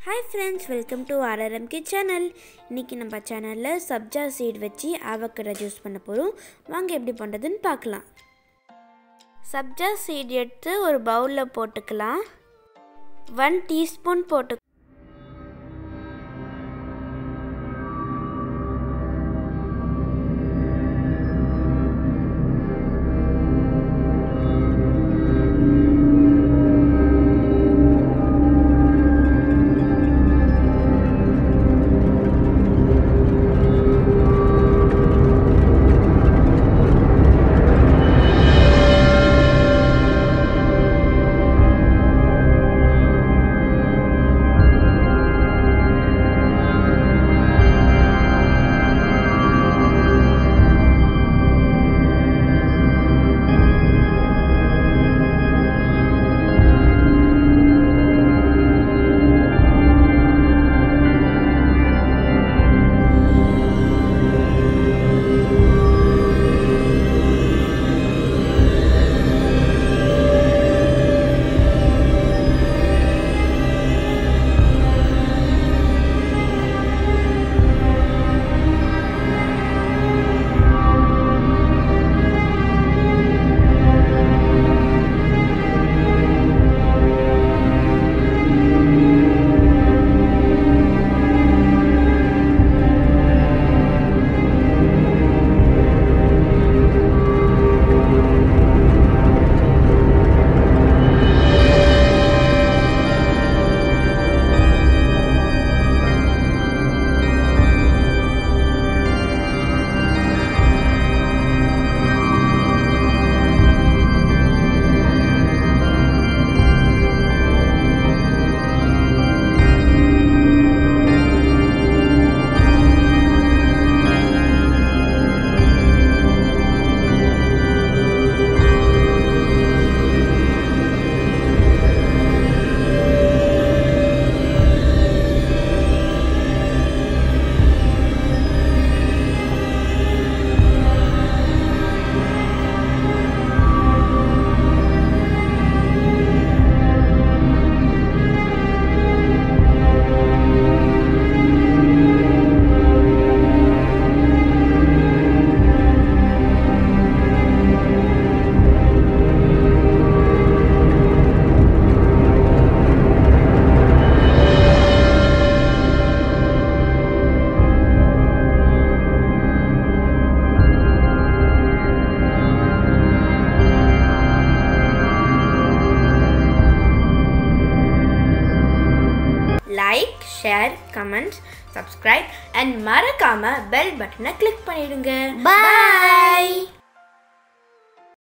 Hi friends, welcome to RRMK channel. இன்னைக்கு நம்ம சேனல்ல சப்ஜா சீட் வச்சு avocado juice பண்ண போறோம். வாங்க எப்படி பண்றதுன்னு பார்க்கலாம். சப்ஜா சீட் எடுத்து ஒரு பவுல்ல போட்டுக்கலாம். 1 teaspoon போட்டு like, share, comment, subscribe and மறக்காம bell button click பண்ணிடுங்க. Bye.